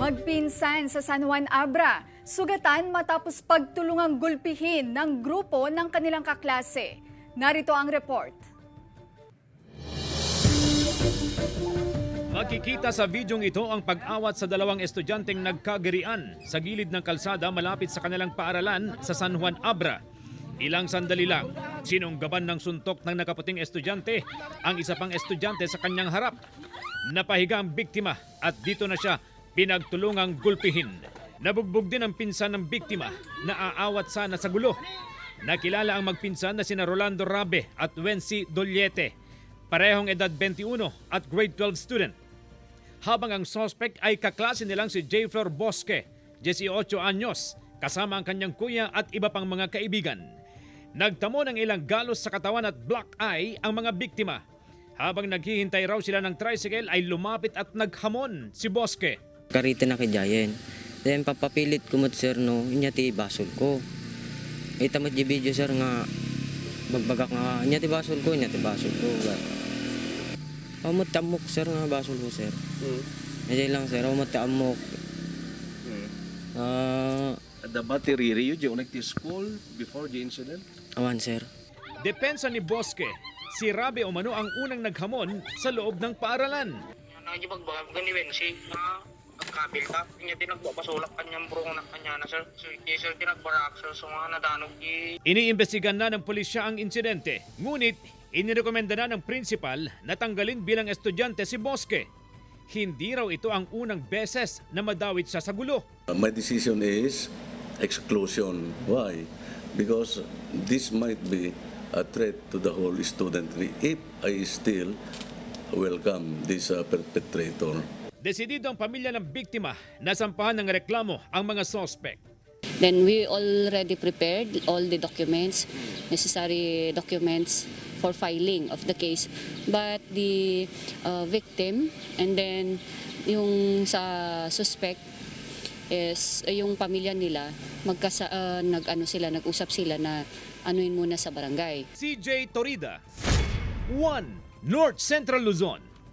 Magpinsan sa San Juan Abra, sugatan matapos pagtulungang gulpihin ng grupo ng kanilang kaklase. Narito ang report. Makikita sa videong ito ang pag-awat sa dalawang estudyanteng nagkagirian sa gilid ng kalsada malapit sa kanilang paaralan sa San Juan Abra. Ilang sandali lang, sinunggaban ng suntok ng nakaputing estudyante ang isa pang estudyante sa kanyang harap. Napahiga ang biktima at dito na siya pinagtulungang gulpihin. Nabugbog din ang pinsan ng biktima na aawat sana sa gulo. Nakilala ang magpinsan na sina Rolando Rabe at Wency Dolyete, parehong edad 21 at grade 12 student. Habang ang suspect ay kaklase nilang si J. Flor Bosque, 18 anyos, kasama ang kanyang kuya at iba pang mga kaibigan. Nagtamo ng ilang galos sa katawan at black eye ang mga biktima. Habang naghihintay raw sila ng tricycle ay lumapit at naghamon si Bosque. Karita na kay Jayen. Then papapilit kumot sir no, inya ti basol ko. Ita mo di video sir nga bagbagak nga inya ti basol ko. Amot tamok sir nga basol ko sir. Medyo lang sir, amot tamok. The battery you yung nagti-school before the incident? Awan sir. Depensa ni Bosque, si Rabe umano ang unang naghamon sa loob ng paaralan. Nagibagbagam gani Wency na kabil ta inya tinagpapasulak kanyang burong na kanya na sir. Sir tinagbarak sir so mga nadanog Iniimbestigan na ng pulisya ang insidente. Ngunit inirekomenda na ng principal na tanggalin bilang estudyante si Bosque. Hindi raw ito ang unang beses na madawit siya sa gulo. My decision is exclusion. Why? Because this might be a threat to the whole student if I still welcome this perpetrator. Desidido ang pamilya ng biktima na sampahan ng reklamo ang mga suspect. Then we already prepared all the documents, necessary documents for filing of the case. But the victim and then yung sa suspect is yung pamilya nila nag-usap sila na anuin muna sa barangay. CJ Torida, 1 North Central Luzon.